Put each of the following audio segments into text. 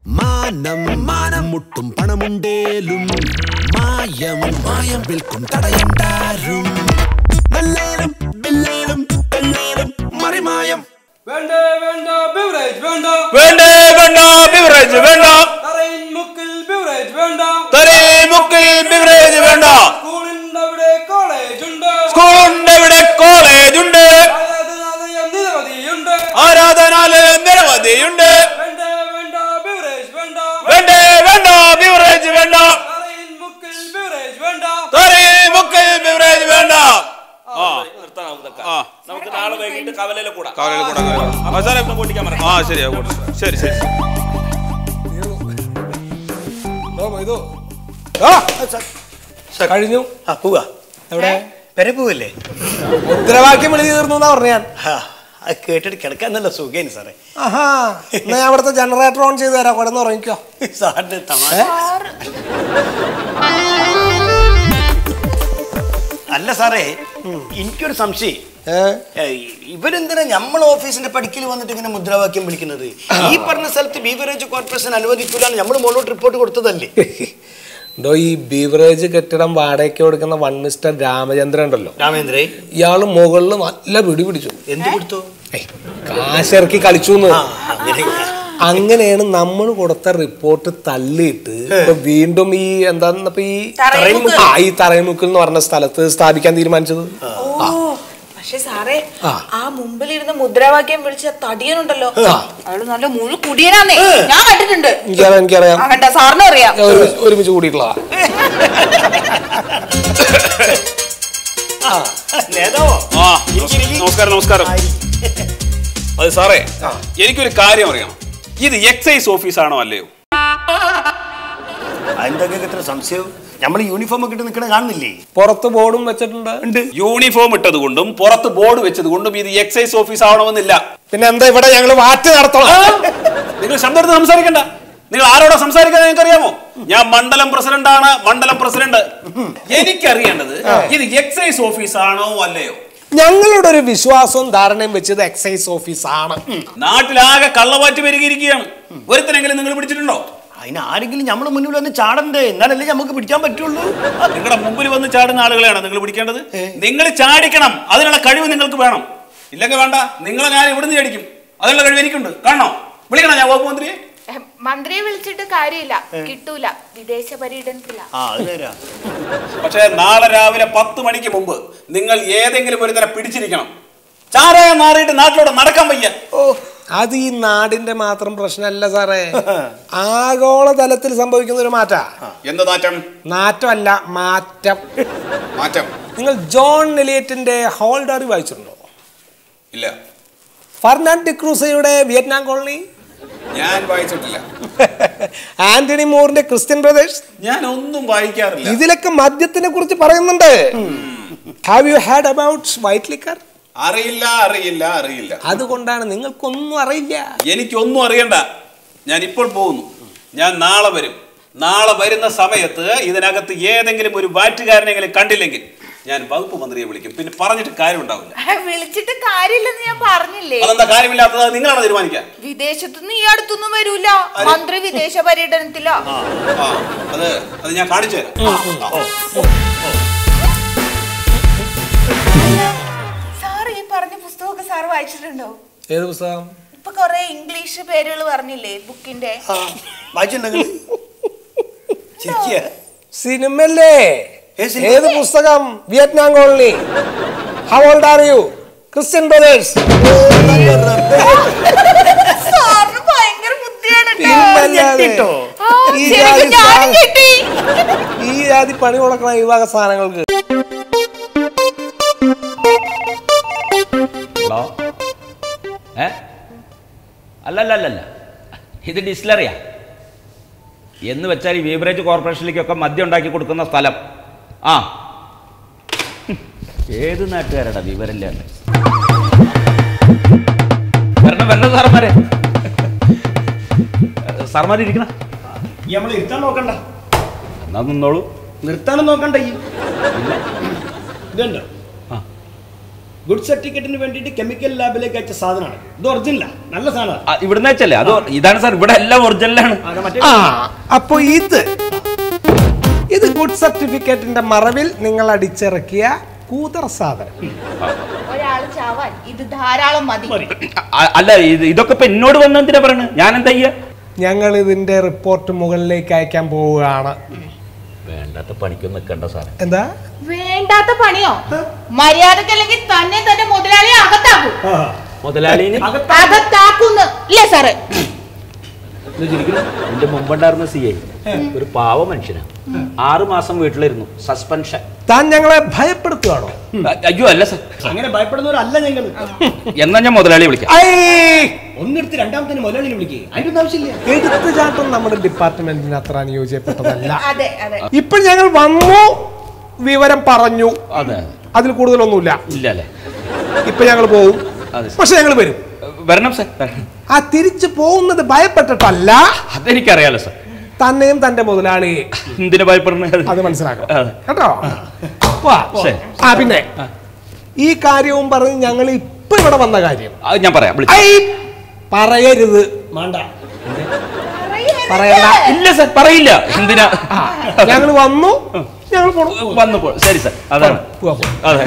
മാനം മാനം മുട്ടും പണമുണ്ടേലും മായം മായം വിൽക്കും തടയണ്ടാരും നല്ലേലും ബില്ലേലും പെണ്ണേലും മറിമായം വേണ്ട വേണ്ട ബിവറേജ് വേണ്ട വേണ്ട വേണ്ട ബിവറേജ് വേണ്ട തറയിൽ മുക്കിൽ ബിവറേജ് വേണ്ട തറയിൽ മുക്കിൽ ബിവറേജ് വേണ്ട സ്കൂളിന്റെ അവിടെ കോളേജ് ഉണ്ട് സ്കൂളിന്റെ അവിടെ കോളേജ് ഉണ്ട് ആരാധനാലയം നിരവധിയുണ്ട് ആരാധനാലയം നിരവധിയുണ്ട് വേണ്ട വേണ്ട ബിവറേജ് വേണ്ട വേണ്ട വേണ്ട ബിവറേജ് വേണ്ട തറയിൽ മുക്കിൽ ബിവറേജ് വേണ്ട തറയിൽ മുക്കിൽ ബിവറേജ് വേണ്ട. നമുക്ക് നാളെ വൈകിട്ട് കവലയിലെ കൂടാ ശരി ശരി കഴിഞ്ഞു. പോവാ എവിടെ വരെ പോവല്ലേ? മുദ്രാവാക്യം വിളി തീർന്നു എന്നാ പറഞ്ഞ ഞാൻ. അത് കേട്ടിട്ട് കിടക്കാൻ നല്ല സുഖേന് സാറേ. ആഹാ, എന്നാ ഞാൻ അവിടുത്തെ ജനറേറ്റർ ഓൺ ചെയ്ത് തരാം, കിടന്ന് ഉറങ്ങിക്കോ. സാറിന്റെ തമാശ അല്ല സാറേ, എനിക്കൊരു സംശയം. ഇവരെന്തിനാ നമ്മൾ ഓഫീസിന്റെ പടിക്കൽ വന്നിട്ട് ഇങ്ങനെ മുദ്രാവാക്യം വിളിക്കുന്നത്? ഈ പറഞ്ഞ സ്ഥലത്ത് ബീവറേജ് കോർപ്പറേഷൻ അനുവദിക്കൂലാണ് നമ്മൾ മുകളിലോട്ട് റിപ്പോർട്ട് കൊടുത്തതല്ലേ? എന്തോ ഈ ബീവറേജ് കെട്ടിടം വാടകയ്ക്ക് കൊടുക്കുന്ന വൺ മിസ്റ്റർ രാമചന്ദ്രൻ ഉണ്ടല്ലോ, രാമേന്ദ്രേ, ഇയാള് മുകളിൽ നല്ല പിടി പിടിച്ചു. എന്ത് കൊടുത്തു? കാശിറക്കി കളിച്ചു. അങ്ങനെയാണ് നമ്മൾ കൊടുത്ത റിപ്പോർട്ട് തള്ളിയിട്ട് ഇപ്പൊ വീണ്ടും ഈ എന്താന്നപ്പോ ഈ തറയമുക്കിൽ എന്ന് പറഞ്ഞ സ്ഥലത്ത് സ്ഥാപിക്കാൻ തീരുമാനിച്ചത്. പക്ഷെ സാറേ, ആ മുമ്പിലിരുന്ന് മുദ്രാവാക്യം വിളിച്ച തടിയനുണ്ടല്ലോ, അയാള് നല്ല മുഴു കുടിയനാന്നേ, ഞാൻ കണ്ടിട്ടുണ്ട്. എനിക്കറിയാം, സാറിനും അറിയാം. ഒരുമിച്ച് കൂടിയിട്ടുള്ള നമസ്കാരം നമസ്കാരം. അത് സാറേ, എനിക്കൊരു കാര്യം അറിയാം. ഇത് എക്സൈസ് ഓഫീസാണോ അല്ലയോ? എന്തൊക്കെ ഇത്ര സംശയം? നമ്മൾ യൂണിഫോം ഒക്കെ ഇട്ട് നിൽക്കണ കാണുന്നില്ലേ? പുറത്ത് ബോർഡും വെച്ചിട്ടുണ്ട്. യൂണിഫോം ഇട്ടത് കൊണ്ടും പുറത്ത് ബോർഡ് വെച്ചത് കൊണ്ടും ഇത് എക്സൈസ് ഓഫീസ് ആവണമെന്നില്ല. പിന്നെ എന്താ ഇവിടെ ഞങ്ങൾ വാറ്റ് നടത്തണം? നിങ്ങൾ ശബ്ദത്തിൽ സംസാരിക്കണ്ട. നിങ്ങൾ ആരോടാ സംസാരിക്കാൻ നിങ്ങൾക്ക് അറിയാമോ? ഞാൻ മണ്ഡലം പ്രസിഡന്റ് ആണ്, മണ്ഡലം പ്രസിഡന്റ്. എനിക്കറിയേണ്ടത് ഇത് എക്സൈസ് ഓഫീസ് ആണോ അല്ലയോ? ഞങ്ങളുടെ ഒരു വിശ്വാസവും ധാരണയും വെച്ചത് എക്സൈസ് ഓഫീസ് ആണ്. നാട്ടിലാകെ കള്ളവാറ്റ് പെരുകിയിരിക്കുകയാണ്. ഒരുത്തനെങ്കിലും നിങ്ങൾ പിടിച്ചിട്ടുണ്ടോ? അതിന് ആരെങ്കിലും നമ്മുടെ മുന്നിൽ വന്ന് ചാടണ്ടേ, എന്നാലല്ലേ നമുക്ക് പിടിക്കാൻ പറ്റുള്ളൂ. നിങ്ങളുടെ മുമ്പിൽ വന്ന് ചാടുന്ന ആളുകളെയാണ് നിങ്ങൾ പിടിക്കേണ്ടത്. നിങ്ങൾ ചാടിക്കണം, അതിനുള്ള കഴിവ് നിങ്ങൾക്ക് വേണം. ഇല്ലെങ്കിൽ വേണ്ട, നിങ്ങളെ ഞാൻ ഇവിടുന്ന് ചാടിക്കും. അതിനുള്ള കഴിവ് എനിക്കുണ്ട്. കാണണോ? വിളിക്കണം ഞാൻ വകുപ്പ് മന്ത്രിയെ. മന്ത്രിയെ വിളിച്ചിട്ട് കാര്യമില്ല, കിട്ടൂല, വിദേശ പര്യടനത്തില. പക്ഷേ നാളെ രാവിലെ 10 മണിക്ക് മുമ്പ് നിങ്ങൾ ഏതെങ്കിലും ഒരു തരം പിടിച്ചിരിക്കണം. ചാരായ മാറിയിട്ട് നാട്ടിലൂടെ നടക്കാൻ വയ്യ. അത് ഈ നാടിന്റെ മാത്രം പ്രശ്നമല്ല സാറേ, ആഗോളതലത്തിൽ സംഭവിക്കുന്ന ഒരു മാറ്റാ. എന്ത് മാറ്റം? നാറ്റമല്ല, മാറ്റം. മാറ്റം. നിങ്ങൾ ജോൺ എലിയറ്റിന്റെ ഹോൾഡറി വായിച്ചിട്ടുണ്ടോ? ഇല്ല. ഫെർണാണ്ടോ ഡിക്രൂസയുടെ വിയറ്റ്നാം കോളനി ഞാൻ വായിച്ചിട്ടില്ല. ആന്റണി മൂറിന്റെ ക്രിസ്ത്യൻ ബ്രദേഴ്സ് ഞാൻ ഒന്നും വായിക്കാറില്ല. ഇതിലൊക്കെ മദ്യത്തിനെ കുറിച്ച് പറയുന്നുണ്ട്. Have you had about white liquor? അറിയില്ല അറിയില്ല അറിയില്ല. അതുകൊണ്ടാണ് നിങ്ങൾക്കൊന്നും അറിയില്ല. എനിക്കൊന്നും അറിയണ്ട. ഞാൻ ഇപ്പോൾ പോകുന്നു. ഞാൻ നാളെ വരും. നാളെ വരുന്ന സമയത്ത് ഇതിനകത്ത് ഏതെങ്കിലും ഒരു വാറ്റുകാരനെങ്കിലും കണ്ടില്ലെങ്കിൽ ഞാൻ വകുപ്പ് മന്ത്രിയെ വിളിക്കും. പിന്നെ പറഞ്ഞിട്ട് കാര്യം ഉണ്ടാവില്ല. വിളിച്ചിട്ട് കാര്യമില്ലെന്ന് ഞാൻ പറഞ്ഞില്ലേ? അതെന്താ കാര്യമില്ലാത്തത്? നിങ്ങളാണ് തീരുമാനിക്കാൻ. വിദേശത്തുനിന്ന് ഈ അടുത്തൊന്നും വരൂല, മന്ത്രി വിദേശ പര്യടനത്തില. അത് ഞാൻ കാണിച്ചു തരാം. സാർ ഈ പറഞ്ഞ പുസ്തകമൊക്കെ സാർ വായിച്ചിട്ടുണ്ടോ? ഏത് പുസ്തകം? ഇപ്പൊ കൊറേ ഇംഗ്ലീഷ് പേരുകൾ പറഞ്ഞില്ലേ ബുക്കിന്റെ? സിനിമല്ലേ? ഏത് പുസ്തകം? Vietnam Colony. How old are you? Christian Brothers. സാറിന് ഭയങ്കര ബുദ്ധിയാണ്. ഈ ജാതി പണി കൊടുക്കണ ഈ വക സാധനങ്ങൾക്ക്. അല്ലല്ലല്ല, ഇത് ഡിസ്റ്റിലറിയാ. എന്ന് വെച്ചാൽ ഈ ബീവറേജ് കോർപ്പറേഷനിലേക്കൊക്കെ മദ്യം ഉണ്ടാക്കി കൊടുക്കുന്ന സ്ഥലം. ഏത് നാട്ടുകാരടാ വിവരമില്ലാണ്ട്? വരണം വരണം സാറന്മാരെ. സാറന്മാർ ഇരിക്കണം. നിർത്താൻ നോക്കണ്ട. എന്നാ നിന്നോളൂ. നിർത്താനും നോക്കണ്ട. ഇതുണ്ടോ? ഗുഡ് സർട്ടിഫിക്കറ്റിന് വേണ്ടിയിട്ട് കെമിക്കൽ ലാബിലേക്ക് അയച്ച സാധനമാണ്. ഇത് ഒറിജിനലാണ്, നല്ല സാധനമാണ്. ഇവിടുന്ന് വെച്ചല്ലേ? അതോ ഇതാണ് സാർ, ഇവിടെ എല്ലാം ഒറിജിനലാണ്. അപ്പൊ ഇത് ഗുഡ് സർട്ടിഫിക്കറ്റിന്റെ മറവിൽ നിങ്ങൾ അടിച്ചിറക്കിയ കൂതർ സാധനം. ഒരാള് ചാവാൻ ഇത് ധാരാളം മതി. അല്ല, ഇതൊക്കെ ഇപ്പൊ എന്നോട് വന്നെന്തിനാ പറയണത്? ഞാൻ എന്താ ചെയ്യാ? ഞങ്ങൾ ഇതിന്റെ റിപ്പോർട്ട് മുകളിലേക്ക് അയക്കാൻ പോവുകയാണ്. വേണ്ടാത്ത പണിക്കൊന്നും നിൽക്കണ്ട സാറേ. എന്താ വേണ്ടാത്ത പണിയോ? മര്യാദക്കല്ലെങ്കിൽ തന്നെ മുതലാളിയെ അകത്താക്കും. മുതലാളിനെ അകത്താക്കുന്നു ഇല്ലേ സാറേ? എന്റെ മുമ്പുണ്ടായിരുന്ന CI ഒരു പാവ മനുഷ്യനാണ്. 6 മാസം വീട്ടിലിരുന്നു, സസ്പെൻഷൻ. താൻ ഞങ്ങളെ ഭയപ്പെടുത്തുകയാണോ? അയ്യോ അല്ല സാർ, അങ്ങനെ ഭയപ്പെടുന്നവരല്ല ഞങ്ങൾ. എന്നാ ഞാൻ മുതലാളിയെ വിളിക്കാം. ഒന്നെടുത്ത് രണ്ടാമത്തെ മുതലാളിയെ വിളിക്കുക, അതിന്റെ ആവശ്യമില്ല. എടുത്തുചാട്ടം നമ്മുടെ ഡിപ്പാർട്ട്മെന്റിന് അത്ര അനുയോജ്യപ്പെട്ടതല്ല. അതെ അതെ. ഇപ്പൊ ഞങ്ങൾ വന്നു, വിവരം പറഞ്ഞു, അതെ, അതിൽ കൂടുതലൊന്നുമില്ല. ഇല്ല അല്ലേ? ഇപ്പൊ ഞങ്ങൾ പോകും, പക്ഷെ ഞങ്ങൾ വരും. വരണം സാർ. ആ തിരിച്ചു പോകുന്നത് ഭയപ്പെട്ടിട്ടല്ല. അതെനിക്കറിയാലോ സാർ. തന്നെയും തന്റെ മുതലാളിയെ എന്തിനു ഭയപ്പെടുന്നത് അത് മനസ്സിലാക്കണം കേട്ടോ. പിന്നെ ഈ കാര്യവും പറഞ്ഞ് ഞങ്ങൾ ഇപ്പൊ ഇവിടെ വന്ന കാര്യം ഞാൻ പറയാം. പറയരുത്. പറയണ്ട. ഇല്ല സാർ, പറയില്ല. എന്തിനാ? ഞങ്ങൾ വന്നു, ഞങ്ങൾ വന്നു. ശരി സാർ, അതാണ്. അതെ.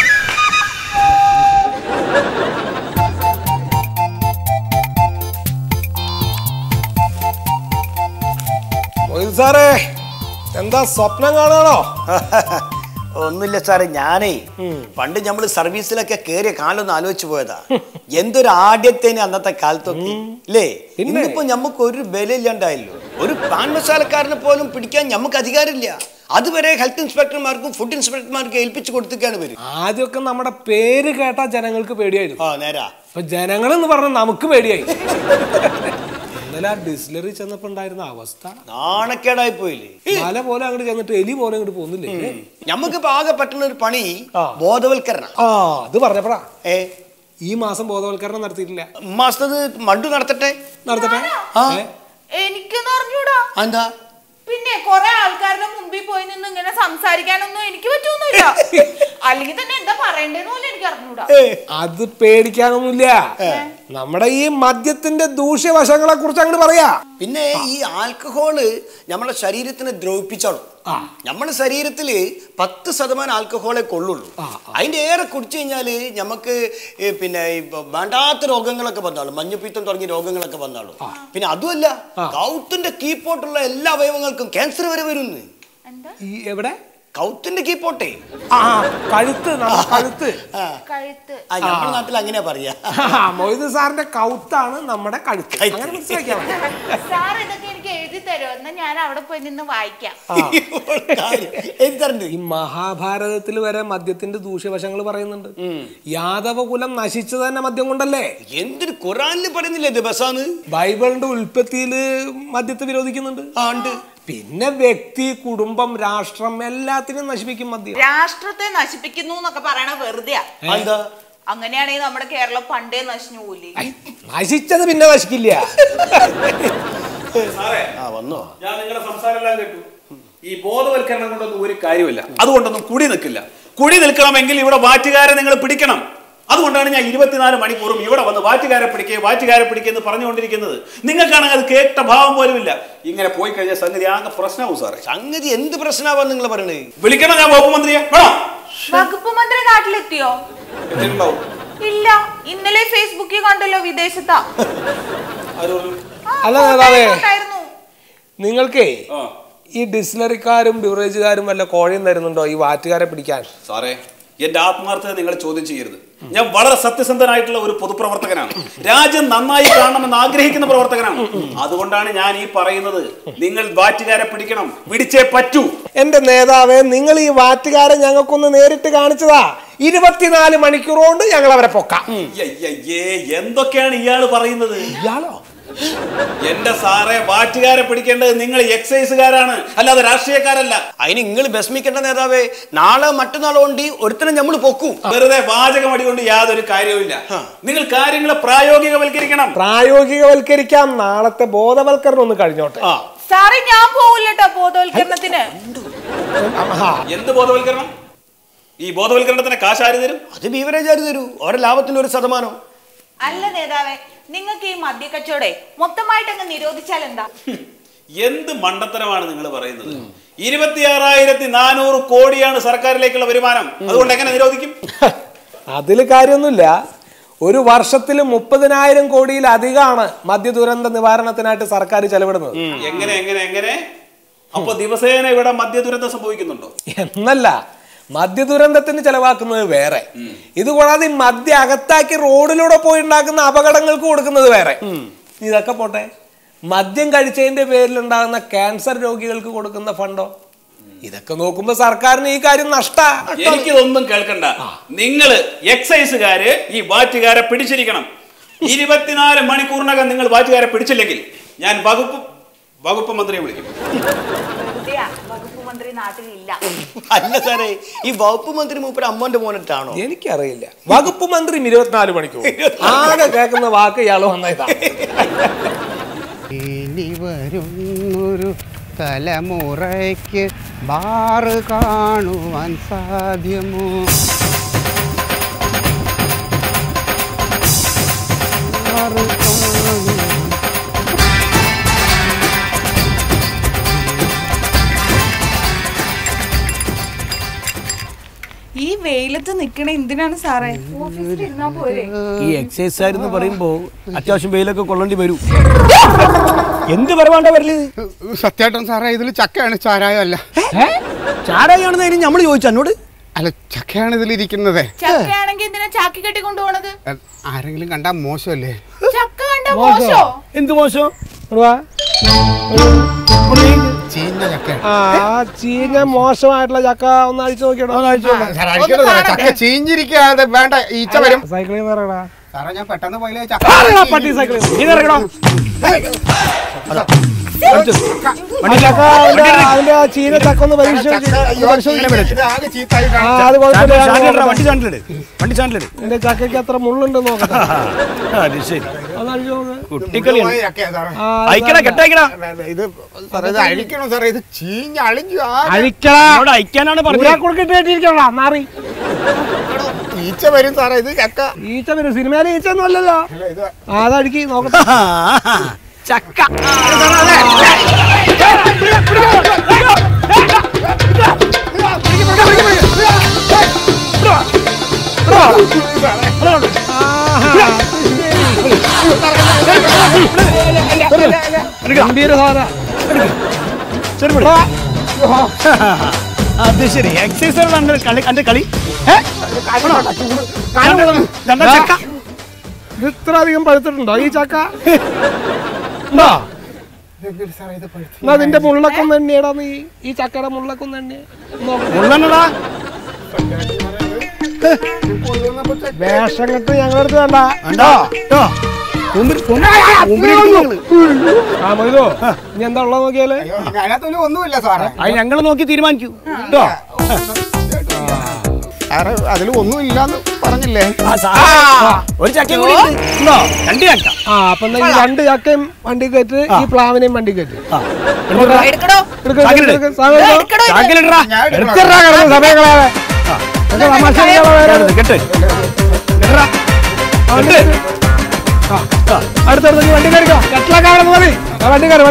സാറേ, എന്താ സ്വപ്നം കാണാണോ? ഒന്നുമില്ല സാറേ, ഞാനേ പണ്ട് നമ്മള് സർവീസിലൊക്കെ കേറിയ കാലൊന്ന് ആലോചിച്ചു പോയതാ. എന്തൊരു ആദ്യത്തേന് അന്നത്തെ കാലത്തൊക്കെ അല്ലേ? ഇന്നിപ്പോ ഞമ്മക്ക് ഒരു ബലയില്ലാണ്ടായല്ലോ. ഒരു പാൻ മസാലക്കാരനെ പോലും പിടിക്കാൻ ഞമ്മക്ക് അധികാരമില്ല. അതുവരെ ഹെൽത്ത് ഇൻസ്പെക്ടർമാർക്കും ഫുഡ് ഇൻസ്പെക്ടർമാർക്കും ഏൽപ്പിച്ചു കൊടുത്തിട്ടാണ് വരും. ആദ്യമൊക്കെ നമ്മുടെ പേര് കേട്ടാ ജനങ്ങൾക്ക് പേടിയായിരുന്നു. നേരാ. അപ്പൊ ജനങ്ങൾ എന്ന് പറഞ്ഞാൽ നമുക്ക് പേടിയായി. ഇന്നലെ ഡിസ്റ്റിലറി ചെന്നപ്പോ ഉണ്ടായിരുന്ന അവസ്ഥ നാണക്കേടായി പോയില്ലേ? മല പോലെ അങ്ങോട്ട് ചെന്നിട്ട് എലി പോലെ അങ്ങോട്ട് പോകുന്നില്ലേ? ഞമ്മക്ക് ആകെ പറ്റുന്ന ഒരു പണി ബോധവൽക്കരണം. അത് പറഞ്ഞപ്പോഴാ ഈ മാസം ബോധവൽക്കരണം നടത്തിയിട്ടില്ല. മാസത്തത് മണ്ടു നടത്തട്ടെ. എനിക്കൊന്നും അറിഞ്ഞൂടാ. എന്താ? പിന്നെ കൊറേ ആൾക്കാരുടെ മുമ്പിൽ പോയി നിന്ന് ഇങ്ങനെ സംസാരിക്കാനൊന്നും എനിക്ക് പറ്റൊന്നുമില്ല. അല്ലെങ്കിൽ തന്നെ എന്താ പറയണ്ടേന്ന് പോലും എനിക്ക് അറിഞ്ഞൂടാ. അത് പേടിക്കാനൊന്നുമില്ല. നമ്മുടെ ഈ മദ്യത്തിന്റെ ദൂഷ്യവശങ്ങളെ കുറിച്ച് അങ്ങോട്ട് പറയാ. പിന്നെ ഈ ആൽക്കഹോള് നമ്മുടെ ശരീരത്തിനെ ദ്രവിപ്പിച്ചോളും. നമ്മുടെ ശരീരത്തില് 10% ആൽക്കഹോളെ കൊള്ളുള്ളൂ. അതിന്റെ ഏറെ കുടിച്ചു കഴിഞ്ഞാല് നമുക്ക് പിന്നെ വേണ്ടാത്ത രോഗങ്ങളൊക്കെ വന്നാളും, മഞ്ഞപ്പിത്തം തുടങ്ങിയ രോഗങ്ങളൊക്കെ വന്നാളും. പിന്നെ അതുമല്ല, കൗത്തിന്റെ കീപ്പോട്ടുള്ള എല്ലാ അവയവങ്ങൾക്കും ക്യാൻസർ വരെ വരുന്നു. എവിടെ? കൗത്തിന്റെ കീപ്പോട്ടെ, കഴുത്ത്. നമ്മുടെ നാട്ടിൽ അങ്ങനെയാ പറയാ. മൊയ്ത് സാറിന്റെ കൗത്താണ് നമ്മുടെ കഴുത്ത്. അങ്ങനെ മനസ്സിലാക്കിയാൽ സാർ ഇതൊക്കെ എനിക്ക് എഴുതി തരുമോ? എന്നാ ഞാൻ അവിടെ പോയി നിന്ന് വായിക്കാം. ഈ മഹാഭാരതത്തിൽ വരെ മദ്യത്തിന്റെ ദൂഷ്യവശങ്ങൾ പറയുന്നുണ്ട്. യാദവകുലം നശിച്ചത് തന്നെ മദ്യം കൊണ്ടല്ലേ? എന്തൊരു ഖുറാനില് പറയുന്നില്ലേ ഇത് ബസാന്ന്? ബൈബിളിന്റെ ഉൽപ്പത്തിയില് മദ്യത്തെ വിരോധിക്കുന്നുണ്ട്. പിന്നെ വ്യക്തി, കുടുംബം, രാഷ്ട്രം എല്ലാത്തിനും നശിപ്പിക്കും മദ്യം. രാഷ്ട്രത്തെ നശിപ്പിക്കുന്നു എന്നൊക്കെ പറയണ വെറുതെയാ. അങ്ങനെയാണെങ്കിൽ നമ്മുടെ കേരളം പണ്ടേ നശിഞ്ഞു പോയില്ലേ? നശിച്ചത് പിന്നെ നശിക്കില്ല. വന്നോ? ഞാൻ നിങ്ങളുടെ സംസാരം എല്ലാം കേട്ടു. ഈ ബോധവൽക്കരണം കൊണ്ടൊന്നും ഒരു കാര്യമില്ല. അതുകൊണ്ടൊന്നും കുടി നിൽക്കില്ല. കുടി നിൽക്കണമെങ്കിൽ ഇവിടെ വാറ്റുകാരെ നിങ്ങൾ പിടിക്കണം. അതുകൊണ്ടാണ് ഞാൻ 24 മണിക്കൂറും ഇവിടെ വന്ന് വാറ്റുകാരെ പിടിക്കുക എന്ന് പറഞ്ഞുകൊണ്ടിരിക്കുന്നത്. നിങ്ങൾക്കാണെങ്കിൽ അത് കേട്ട ഭാവം പോലുമില്ല. ഇങ്ങനെ പോയി കഴിഞ്ഞാൽ സംഗതി ആകെ പ്രശ്നമാവും സാറേ. സംഗതി എന്ത് പ്രശ്നമാണെന്ന് നിങ്ങൾ പറയണേ? വിളിക്കണം ഞാൻ വകുപ്പ് മന്ത്രിയെ. വകുപ്പ് മന്ത്രി നാട്ടിലെത്തിയോ? ഇല്ല, ഇന്നലെ ഫേസ്ബുക്കിൽ കണ്ടല്ലോ വിദേശത്താ. അല്ല നേതാവേ, നിങ്ങൾക്കേ ഈ ഡിസ്റ്റിലറിക്കാരും ബിവറേജുകാരും വല്ല കോഴയും തരുന്നുണ്ടോ ഈ വാറ്റുകാരെ പിടിക്കാൻ? സാറേ, എന്റെ ആത്മാർത്ഥത നിങ്ങൾ ചോദ്യം ചെയ്യരുത്. ഞാൻ വളരെ സത്യസന്ധനായിട്ടുള്ള ഒരു പൊതുപ്രവർത്തകനാണ്. രാജ്യം നന്നായി കാണണമെന്ന് ആഗ്രഹിക്കുന്ന പ്രവർത്തകനാണ്. അതുകൊണ്ടാണ് ഞാൻ ഈ പറയുന്നത്. നിങ്ങൾ വാറ്റുകാരെ പിടിക്കണം, പിടിച്ചേ പറ്റൂ. എന്റെ നേതാവേ, നിങ്ങൾ ഈ വാറ്റുകാരെ ഞങ്ങൾക്കൊന്ന് നേരിട്ട് കാണിച്ചതാ. 24 മണിക്കൂർ കൊണ്ട് ഞങ്ങൾ അവരെ പൊക്കാം. എന്തൊക്കെയാണ് ഇയാള് പറയുന്നത്? ഇയാളോ? എന്റെ സാറേ, വാറ്റുകാരെ പിടിക്കേണ്ടത് നിങ്ങൾ എക്സൈസുകാരാണ്, അല്ലാതെ രാഷ്ട്രീയക്കാരല്ല. അതിന് നിങ്ങൾ വിഷമിക്കേണ്ട നേതാവേ. നാളെ മറ്റന്നാളോ കൊണ്ട് ഒരുത്തനെ നമ്മൾ പൊക്കും. വെറുതെ വാചകം അടികൊണ്ട് യാതൊരു കാര്യവുമില്ല. നിങ്ങൾ കാര്യങ്ങളെ പ്രായോഗികവൽക്കരിക്കണം. പ്രായോഗികവൽക്കരിക്കാം. നാളത്തെ ബോധവൽക്കരണം ഒന്ന് കഴിഞ്ഞോട്ടെ. സാറേ, ഞാൻ പോകില്ലട്ടോ ബോധവൽക്കരണത്തിന്. എന്ത് ബോധവൽക്കരണം? ഈ ബോധവൽക്കരണത്തിന് കാശ് ആര് തരും? അത് ബീവറേജ് ആര് തരൂ? അവരുടെ ലാഭത്തിന്റെ 1%. അല്ല നേതാവേ, നിങ്ങൾക്ക് ഈ മദ്യക്കച്ചവടം മൊത്തമായിട്ട് അങ്ങ് നിരോധിച്ചാൽ എന്താ? എന്ത് മണ്ടത്തരമാണ് നിങ്ങൾ പറയുന്നത്? 26,400 കോടിയാണ് സർക്കാരിലേക്കുള്ള വരുമാനം. അതുകൊണ്ട് എങ്ങനെ നിരോധിക്കും? അതിൽ കാര്യമൊന്നുമില്ല. ഒരു വർഷത്തിൽ 30,000 കോടിയിലധികമാണ് മദ്യ ദുരന്ത നിവാരണത്തിനായിട്ട് സർക്കാർ ചെലവിടുന്നത്. എങ്ങനെ അപ്പൊ ദിവസേന ഇവിടെ മദ്യ ദുരന്തം സംഭവിക്കുന്നുണ്ടോ? എന്നല്ല, മദ്യ ദുരന്തത്തിന് ചെലവാക്കുന്നത് വേറെ. ഇതുകൂടാതെ മദ്യ അകത്താക്കി റോഡിലൂടെ പോയി ഉണ്ടാക്കുന്ന അപകടങ്ങൾക്ക് കൊടുക്കുന്നത് വേറെ. ഇതൊക്കെ പോട്ടെ, മദ്യം കഴിച്ചതിന്റെ പേരിൽ ഉണ്ടാകുന്ന ക്യാൻസർ രോഗികൾക്ക് കൊടുക്കുന്ന ഫണ്ടോ? ഇതൊക്കെ നോക്കുമ്പോ സർക്കാരിന് ഈ കാര്യം എനിക്കിതൊന്നും കേൾക്കണ്ട. നിങ്ങള് എക്സൈസുകാര് ഈ വാറ്റുകാരെ പിടിച്ചിരിക്കണം. 24 മണിക്കൂറിനകം നിങ്ങൾ വാറ്റുകാരെ പിടിച്ചില്ലെങ്കിൽ ഞാൻ വകുപ്പ് മന്ത്രിയെ വിളിക്കും. വകുപ്പ് മന്ത്രി നാട്ടിലില്ല. അല്ല സാറേ, ഈ വകുപ്പ് മന്ത്രി മൂപ്പര് അമ്മന്റെ മോനിട്ടാണോ? എനിക്കറിയില്ല. വകുപ്പ് മന്ത്രി 24 മണിക്കൂർ. ആകെ കേൾക്കുന്ന വാക്ക് ഇയാള് വന്നതാണ്. ഇനി വരുന്നൊരു തലമുറയ്ക്ക് ബാറ് കാണുവാൻ സാധ്യമോ? ഈ വെയിലത്ത് നിക്കണ എന്തിനാണ് സാറേ? ഓഫീസിൽ ഇരുന്നാ പോരെ? ഈ എക്സൈസുകാർ എന്ന് പറയുമ്പോ അത്യാവശ്യം വെയിലൊക്കെ കൊള്ളേണ്ടി വരും. എന്ത് പറവാണ്ട വരല്? സത്യായിട്ടും സാറേ, ഇതിൽ ചക്കയാണ്, ചാരായം അല്ല. ചാരായാണെന്ന് നമ്മൾ ചോദിച്ചു എന്നോട്. അല്ല, ചക്കയാണ് ഇതിലിരിക്കുന്നത്. ചക്കയാണെങ്കിൽ എന്തിനാ ചാക്കി കെട്ടി കൊണ്ടുപോണത്? ആരെങ്കിലും കണ്ടാ മോശമല്ലേ? ചക്ക കണ്ട മോശോ? എന്ത് മോശം? ചീഞ്ഞ ചക്കയാണ്. ചീഞ്ഞ മോശമായിട്ടുള്ള ചക്ക ഒന്ന് അഴിച്ചു നോക്കിയോ? ചക്ക ചീഞ്ഞിരിക്കാതെ വേണ്ട, ഈച്ച വരും. സൈക്കിളിൽ നിന്ന് ഇറങ്ങടാ സാറേ, ഞാൻ പെട്ടെന്ന് പോയില്ലേ പട്ടി സൈക്കിളിൽ അതിന്റെ ചീന ചക്ക ഒന്ന് എന്റെ ചക്കയ്ക്ക് അത്ര മുള്ളുണ്ട് നോക്കട്ടെ. ഇത് അഴിക്കണോ സാറേ? ഇത് ചീഞ്ഞ അഴിഞ്ഞു അയക്കാനാണ് കൊടുക്കിട്ടിരിക്കണോ? മാറി ഈച്ച വരും സാറേ. ഇത് ചക്ക ഈച്ച വരും. സിനിമയിലെ ഈച്ച ഒന്നും അല്ലല്ലോ. അതടിക്ക് നോക്കട്ടെ. ചക്ക ഗംഭീര സാധന. അത് ശരി, എക്സൈസ് എന്റെ കളി. ഇത്ര അധികം പഴുത്തിട്ടുണ്ടോ ഈ ചക്ക? അതിന്റെ മുള്ളൊക്കെ ഒന്ന് എണ്ണിയടാ നീ. ഈ ചക്കയുടെ മുള്ളൊക്കെ ഒന്ന് എണ്ണിയ മുള്ളടാ. വേഷം കെട്ട് ഞങ്ങളുടെ അടുത്ത് വേണ്ട. മൊയ്തോ, ഇനി എന്താ ഉള്ളത് നോക്കിയാല്? ഒന്നുമില്ല സാറേ, അത് ഞങ്ങൾ നോക്കി തീരുമാനിക്കൂ കേട്ടോ. സാറേ, അതിൽ ഒന്നും ഇല്ലാന്ന് പറഞ്ഞില്ലേ? ഒരു ചക്ക കൂടി ഉണ്ടോ? 2 ചക്ക. അപ്പൊ ഈ 2 ചക്കയും വണ്ടി കയറ്റ്, ഈ പ്ലാവിനെയും വണ്ടി കയറ്റ്. അടുത്തടുത്ത് വണ്ടി കയറിക്കോ. കെട്ടിലൊക്കെ മതി. വണ്ടി കയറി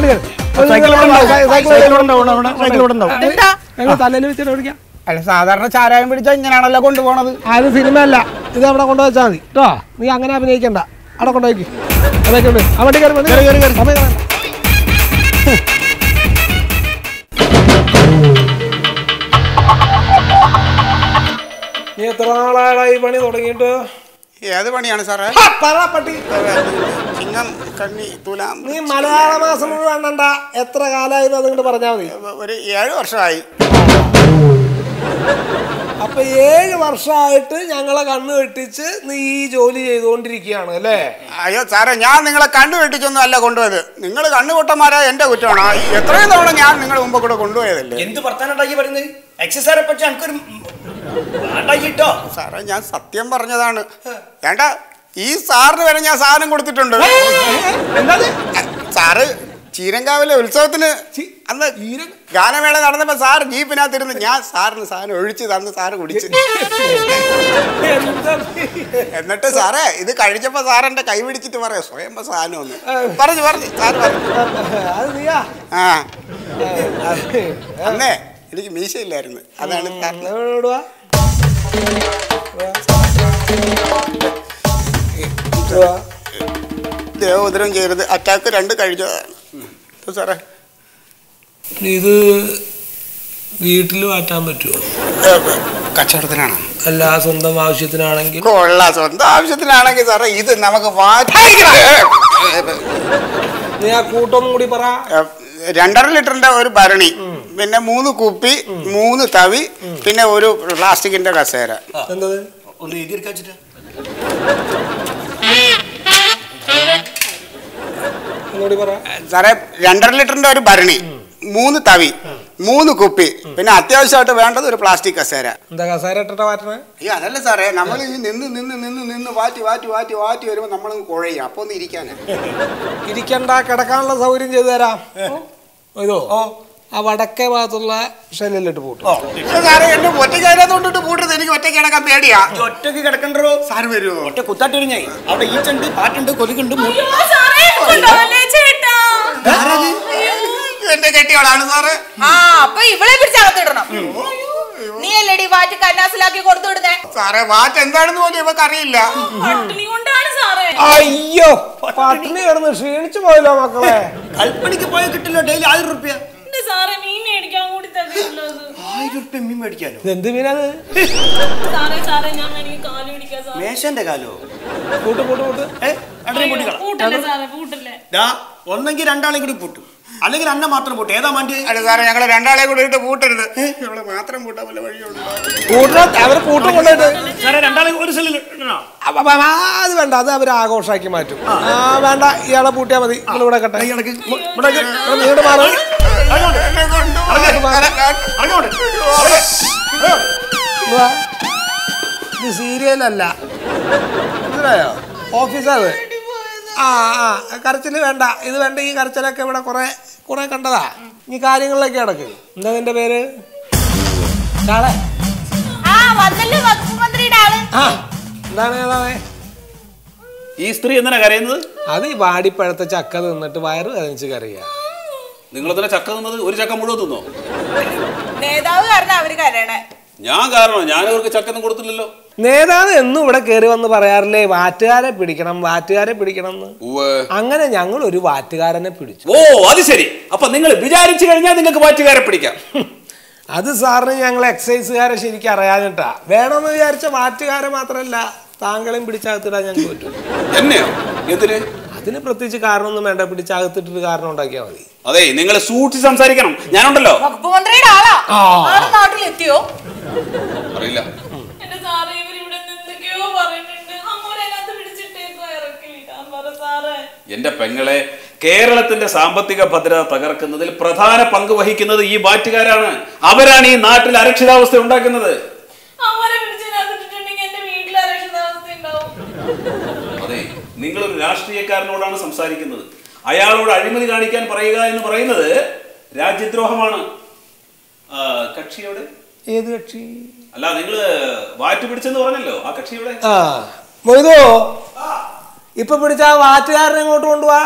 തലയിൽ വെച്ചിട്ട് ഓടിക്കാം. അല്ല, സാധാരണ ചാരായം പിടിച്ചാൽ ഇങ്ങനെയാണല്ലോ കൊണ്ടുപോണത്. അത് സിനിമ അല്ല, ഇത് അവിടെ കൊണ്ടുവച്ചാൽ മതി കേട്ടോ. നീ അങ്ങനെ അഭിനയിക്കണ്ട, അവിടെ കൊണ്ടുപോയി അതൊക്കെ ഉണ്ട്. ആ വണ്ടി കയറി സമയം. നീ എത്ര നാളായി പണി തുടങ്ങിയിട്ട്? ഏത് പണിയാണ് സാറേ? പട്ടി. ചിങ്ങം, കന്നി, തുലാം. നീ മലയാള മാസം മുഴുവൻ എണ്ണണ്ട. എത്ര കാലമായി അതുകൊണ്ട് പറഞ്ഞാൽ മതി. ഒരു 7 വർഷമായി. അപ്പൊ 7 വർഷമായിട്ട് ഞങ്ങളെ കണ്ണു വെട്ടിച്ച് നീ ഈ ജോലി ചെയ്തുകൊണ്ടിരിക്കുകയാണ് അല്ലേ? അയ്യോ സാറേ, ഞാൻ നിങ്ങളെ കണ്ണു വെട്ടിച്ചൊന്നും അല്ല കൊണ്ടുപോയത്. നിങ്ങൾ കണ്ണുപൊട്ടന്മാരാ, എന്റെ കുറ്റമാണ്. എത്രയും തവണ ഞാൻ നിങ്ങളെ മുമ്പ് കൂടെ കൊണ്ടുപോയതല്ലേ. എന്ത് വർത്താനുണ്ടാക്കി പറയുന്നത്? എക്സൈസുകാരെ പറ്റി എനിക്കൊരു സാറേ, ഞാൻ സത്യം പറഞ്ഞതാണ്. വേണ്ട, ഈ സാറിന് വരെ ഞാൻ സാധനം കൊടുത്തിട്ടുണ്ട്. സാറ് ചീരങ്കാവിലെ ഉത്സവത്തിന് അന്ന് ഗാനമേള നടന്നപ്പോ സാർ ജീപ്പിനകത്തിരുന്ന് ഞാൻ സാറിന് സാധനം ഒഴിച്ച് തന്ന് സാറ് കുടിച്ച്. എന്നിട്ട് സാറേ ഇത് കഴിച്ചപ്പോ സാറെന്റെ കൈ പിടിച്ചിട്ട് പറയാം സ്വയംഭ സാധനം ഒന്ന് പറഞ്ഞു സാറ് പറഞ്ഞു. ആ അന്നേ എനിക്ക് മീശയില്ലായിരുന്നു, അതാണ് ദേവോദരം ചെയ്തത്. അറ്റാക്ക് 2 കഴിഞ്ഞതാണ് സാറേ. ഇത് വീട്ടിൽ മാറ്റാൻ പറ്റുമോ? കച്ചവടത്തിനാണോ? അല്ല, സ്വന്തം ആവശ്യത്തിനാണെങ്കിൽ. കൊള്ളാം, സ്വന്തം ആവശ്യത്തിനാണെങ്കിൽ സാറേ ഇത് നമുക്ക് നീ ആ കൂട്ടൊന്നും കൂടി പറ. 2.5 ലിറ്ററിന്റെ ഒരു ഭരണി, പിന്നെ 3 കുപ്പി, 3 തവി, പിന്നെ ഒരു പ്ലാസ്റ്റിക്കിന്റെ കസേര. എന്തത് ഒന്ന് എഴുതിയെടുക്കാൻ സാറേ 2.5 ലിറ്ററിന്റെ ഒരു ഭരണി, 3 തവി, 3 കുപ്പി, പിന്നെ അത്യാവശ്യമായിട്ട് വേണ്ടത് ഒരു പ്ലാസ്റ്റിക് കസേര. എന്താ കസേര ഇട്ടിട്ട് മാറ്റണേ? അതല്ല സാറേ, നമ്മൾ ഈ നിന്ന് വാറ്റി വരുമ്പോ നമ്മൾ കുഴയും. അപ്പൊ ഒന്ന് ഇരിക്കണ്ട, കിടക്കാനുള്ള സൗകര്യം ചെയ്തു തരാം. ഇതോ ആ വടക്കേ ഭാഗത്തുള്ള ഷെല്ലിലിട്ട് പൂട്ടും. സാറേ എന്നെ ഒറ്റയ്ക്കതിനകത്തോണ്ടിട്ട് പൂട്ടരുത്, എനിക്ക് ഒറ്റയ്ക്ക് കിടക്കാൻ പേടിയാ. ഒറ്റയ്ക്ക് കിടക്കണ്ടോ സാറ് വരുമോ? ഒറ്റ കുത്താട്ടിരിഞ്ഞായി അവിടെ ഈച്ചുണ്ട്, പാട്ടുണ്ട്, കൊതുകുണ്ട്. എന്റെ കെട്ടിയോളാണ് സാറ്. അപ്പൊ ഇവളെ പിടിച്ചകത്തിടണം. നീ അല്ലേടി വാറ്റ് കന്നാസിലാക്കി കൊടുത്തു വിടുന്നേ. സാറേ വാറ്റ് എന്താണെന്ന് പോലും ഇവക്ക് അറിയില്ല. അയ്യോ, പട്ടിണി കിടന്ന് ക്ഷീണിച്ചു പോയല്ലോ മക്കളെ. കൽപ്പണിക്ക് പോയ കിട്ടില്ല ഡെയിലി 1000 രൂപ. 1000 രൂപ മീൻ മേടിക്കാനോ? എന്ത് മീനത്? മേശന്റെ കാലോ? പൂട്ട് ഒന്നെങ്കിൽ 2 ആളെയും കൂടി പൂട്ടും, അല്ലെങ്കിൽ അന്ന മാത്രം പൂട്ടും. ഏതാ മാറ്റി? അല്ല സാറേ, ഞങ്ങള് 2 ആളെ കൂടെ ഇട്ട് പൂട്ടരുത്. ഇവിടെ മാത്രം പൂട്ടാൻ വല്ല വഴിയുണ്ടോ? അവര് പൂട്ടും കൊണ്ടിട്ട് സാറേ 2 ആളെ ഒരു സെല്ലിൽ ഇടണോ? അത് വേണ്ട, അത് അവര് ആഘോഷാക്കി മാറ്റും. വേണ്ട, ഇയാളെ പൂട്ടിയാ മതി. ഇവിടെ കട്ടെ, ഇങ്ങോട്ട് മാറും. ഇത് സീരിയലല്ല, മനസ്സിലായോ? ഓഫീസാണ്. കരച്ചില് വേണ്ട, ഇത് വേണ്ട. ഈ കരച്ചിലൊക്കെ ഇവിടെ കുറെ കണ്ടതാ. ഈ കാര്യങ്ങളിലൊക്കെ കിടക്ക്. എന്താ നിന്റെ പേര്? എന്താണ് ഏതാണ് ഈ സ്ത്രീ എന്തിനാ കരയുന്നത്? അത് ഈ വാടിപ്പഴത്തെ ചക്ക തിന്നിട്ട് വയറ് കരഞ്ഞ് കരയാ. നിങ്ങൾ തന്നെ ചക്ക തിന്നത്? ഒരു ചക്ക മുഴുവൻ തിന്നോ? നേതാവ് കാരണം അവര് കരയണേ. ഞാൻ കാരണം? ഞാൻ അവർക്ക് ചക്കൊന്നും കൊടുത്തില്ലല്ലോ. നേതാവ് എന്നും ഇവിടെ കയറി വന്ന് പറയാറില്ലേ വാറ്റുകാരെ പിടിക്കണം എന്ന്. അങ്ങനെ ഞങ്ങൾ ഒരു വാറ്റുകാരനെ പിടിച്ചു. ഓ, അത് ശരി. അപ്പൊ നിങ്ങൾ വിചാരിച്ചു കഴിഞ്ഞാൽ നിങ്ങൾക്ക് വാറ്റുകാരെ പിടിക്കാം. അത് സാറിന് ഞങ്ങൾ എക്സൈസുകാരെ ശരിക്കും അറിയാഞ്ഞിട്ടാ. വേണമെന്ന് വിചാരിച്ച വാറ്റുകാരെ മാത്രമല്ല താങ്കളെയും പിടിച്ചകത്തിടാൻ ഞങ്ങൾക്ക് പറ്റും. എന്നെയോ? എന്തിന്? അതിന് പ്രത്യേകിച്ച് കാരണമൊന്നും വേണ്ട, പിടിച്ചകത്തിട്ടൊരു കാരണം ഉണ്ടാക്കിയാൽ മതി. അതെ, നിങ്ങൾ സൂക്ഷിച്ച് സംസാരിക്കണം. ഞാനുണ്ടല്ലോ. വകുപ്പ് മന്ത്രിയുടെ ആളാ. നാട്ടിലെത്തിയോ? അറിയില്ല. എന്റെ പെങ്ങളെ, കേരളത്തിന്റെ സാമ്പത്തിക ഭദ്രത തകർക്കുന്നതിൽ പ്രധാന പങ്ക് വഹിക്കുന്നത് ഈ വാറ്റുകാരാണ്. അവരാണ് ഈ നാട്ടിൽ അരക്ഷിതാവസ്ഥ ഉണ്ടാക്കുന്നത്. അതെ, നിങ്ങളൊരു രാഷ്ട്രീയക്കാരനോടാണ് സംസാരിക്കുന്നത്. അയാളോട് അഴിമതി കാണിക്കാൻ പറയുക എന്ന് പറയുന്നത് രാജ്യദ്രോഹമാണ്. കക്ഷിയോട്? ഏത് കക്ഷി? അല്ല, നിങ്ങള് വാറ്റ് പിടിച്ചെന്ന് പറഞ്ഞല്ലോ, ആ കക്ഷിയുടെ. മൊയ്തോ, ഇപ്പൊ പിടിച്ച ആ വാറ്റുകാരനെ ഇങ്ങോട്ട് കൊണ്ടുപോവാ.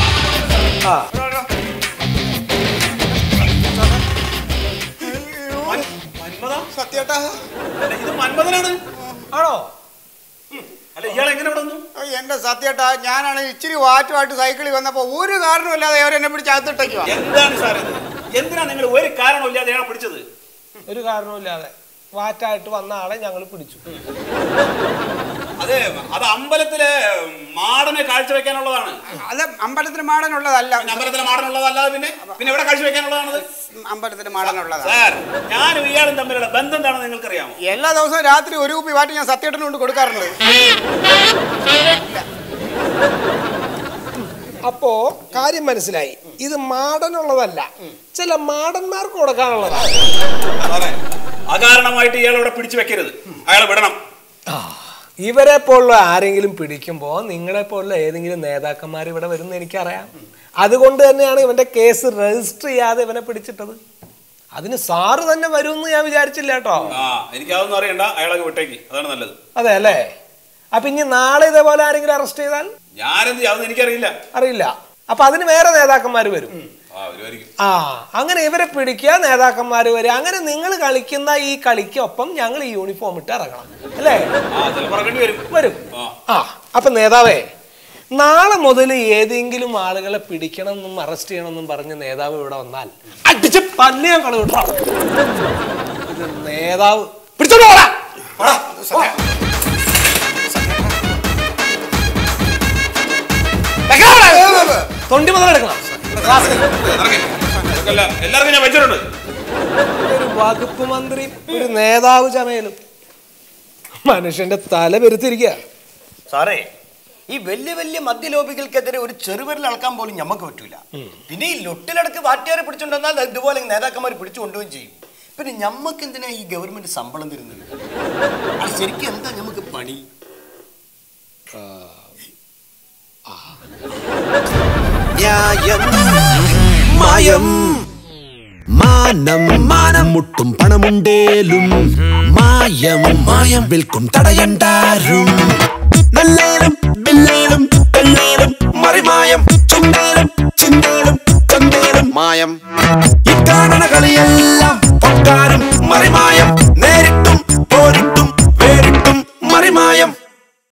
സത്യേട്ടാ, ഇത് മന്മഥനാണ്. ആണോ? അല്ല, ഇയാൾ എങ്ങനെ ഇവിടെ വന്നു? എന്റെ സത്യേട്ടാ, ഞാനാണ് ഇച്ചിരി വാറ്റുമായിട്ട് സൈക്കിളിൽ വന്നപ്പോ ഒരു കാരണമില്ലാതെ അവരെന്നെ പിടിച്ച് അകത്തിട്ടേക്കുവാ. എന്താണ് സാർ ഇത്? എന്തിനാ നിങ്ങൾ ഒരു കാരണമില്ലാതെ അയാളെ പിടിച്ചത്? ഒരു കാരണമില്ലാതെ വാറ്റായിട്ട് വന്ന ആളെ ഞങ്ങൾ പിടിച്ചു. അതെ, അത് അമ്പലത്തിലെ മാടനെ കാഴ്ചവെക്കാനുള്ളതാണ്. അത് അമ്പലത്തിന് മാടനുള്ളതല്ല. അമ്പലത്തിലെ മാടനുള്ളതല്ലാതെ പിന്നെ എവിടെ കാഴ്ചവെക്കാനുള്ളതാണത്? അമ്പലത്തിന് മാടനുള്ളതാണ്. സാർ, ഞാനും ഇയാളും തമ്മിലുള്ള ബന്ധം എന്താണെന്ന് നിങ്ങൾക്കറിയാമോ? എല്ലാ ദിവസവും രാത്രി 1 കുപ്പി വാറ്റ് ഞാൻ സത്യേട്ടന് കൊണ്ട് കൊടുക്കാറുണ്ട്. അപ്പോ കാര്യം മനസ്സിലായി. ഇത് മാടനുള്ളതല്ല, ചില മാടന്മാർക്ക് കൊടുക്കാനുള്ളതാണ്. അകാരണമായിട്ട് ഇയാളോടെ പിടിച്ചു വെക്കരുത്, അയാളെ വിടണം. ഇവരെ പോലുള്ള ആരെങ്കിലും പിടിക്കുമ്പോൾ നിങ്ങളെ പോലുള്ള ഏതെങ്കിലും നേതാക്കന്മാർ ഇവിടെ വരുന്ന എനിക്കറിയാം. അതുകൊണ്ട് തന്നെയാണ് ഇവന്റെ കേസ് രജിസ്റ്റർ ചെയ്യാതെ ഇവനെ പിടിച്ചിട്ടത്. അതിന് സാറ് തന്നെ വരുമെന്ന് ഞാൻ വിചാരിച്ചില്ല കേട്ടോ. എനിക്ക് അതൊന്നും അറിയണ്ട, അയാളെ വിട്ടേക്ക്, അതാണ് നല്ലത്. അതെ അല്ലേ? അപ്പൊ ഇനി നാളെ ഇതേപോലെ ആരെങ്കിലും അറസ്റ്റ് ചെയ്താൽ ഞാനെന്ത് ചെയ്യാവുന്ന എനിക്കറിയില്ല. അറിയില്ല. അപ്പൊ അതിന് വേറെ നേതാക്കന്മാര് വരും. അങ്ങനെ ഇവരെ പിടിക്കുക, നേതാക്കന്മാര് വരിക. അങ്ങനെ നിങ്ങൾ കളിക്കുന്ന ഈ കളിക്കൊപ്പം ഞങ്ങൾ ഈ യൂണിഫോം ഇട്ട് ഇറങ്ങണം അല്ലേ? വരും. അപ്പൊ നേതാവേ, നാളെ മുതൽ ഏതെങ്കിലും ആളുകളെ പിടിക്കണം എന്നും അറസ്റ്റ് ചെയ്യണമെന്നും പറഞ്ഞ് നേതാവ് ഇവിടെ വന്നാൽ അടിച്ച് പല്ല് ഞാൻ കളവിട്ടോ. നേതാവ് പിടിച്ചോളൂ. തൊണ്ടി മുതൽ എടുക്കണം. ഒരു വകുപ്പ് മന്ത്രി, ഒരു നേതാവ് ചമയലും മനുഷ്യന്റെ തല പെരുത്തിരിക്കുക. സാറേ, ഈ വലിയ വലിയ മദ്യലോബികൾക്കെതിരെ ഒരു ചെറുവിരൽ അളക്കാൻ പോലും ഞമ്മക്ക് പറ്റൂല. പിന്നെ ഈ ലൊട്ടിലടക്ക് വാറ്റുകാരെ പിടിച്ചുകൊണ്ടുവന്നാൽ ഇതുപോലെ നേതാക്കന്മാർ പിടിച്ചു കൊണ്ടുപോവുകയും ചെയ്യും. പിന്നെ ഞമ്മക്ക് എന്തിനാ ഈ ഗവൺമെന്റ് ശമ്പളം തരുന്നത്? അത് ശരിക്കും എന്താ ഞമ്മക്ക് പണി? ന്യായം മായം മാനം മാനം മുട്ടും പണമുണ്ടേലും മായം മായം വിൽക്കും തടയണ്ടാരും നല്ലേലും ബില്ലേലും കല്ലേലും മറിമായം ചുണ്ടേലും ചിന്തേലും ചന്തേലും മായം ഈ കാണണ കളിയെല്ലാം പൊക്കാനും മറിമായം